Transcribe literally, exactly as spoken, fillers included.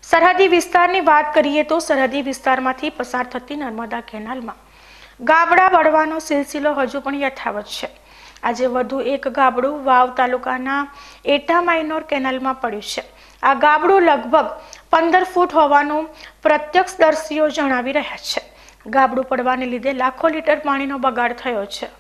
સરહદી વિસ્તારની વાત કરીએ તો સરહદી વિસ્તારમાંથી પસાર થતી નર્મદા કેનાલમાં ગાબડા વળવાનો સિલસિલો હજુ પણ યથાવત છે। આજે વધુ એક ગાબડું વાવ તાલુકાના એટા માઇનોર કેનાલમાં પડ્યું છે। આ ગાબડું લગભગ પંદર ફૂટ હોવાનું પ્રત્યક્ષદર્શીઓ જણાવી રહ્યા છે। ગાબડું પડવાને લીધે લાખો લીટર પાણીનો બગાડ થયો છે।